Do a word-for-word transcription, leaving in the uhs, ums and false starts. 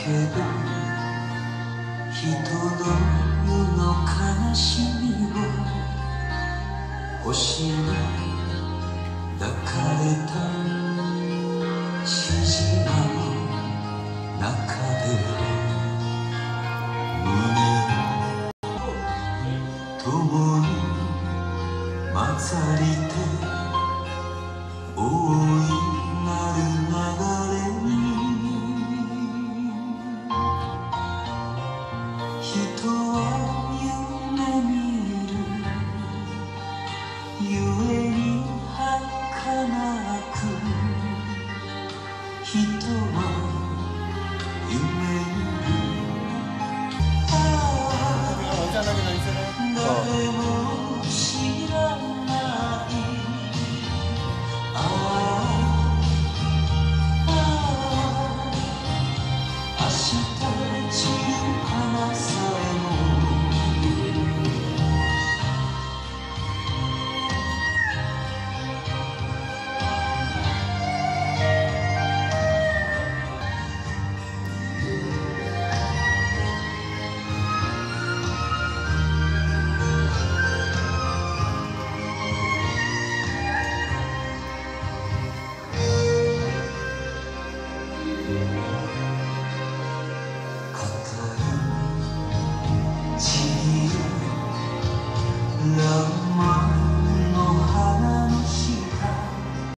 ど人の世の悲しみを星に抱かれた獅子舞の中で胸を共に混ざりて大いなる流れに人は夢見るゆえに儚く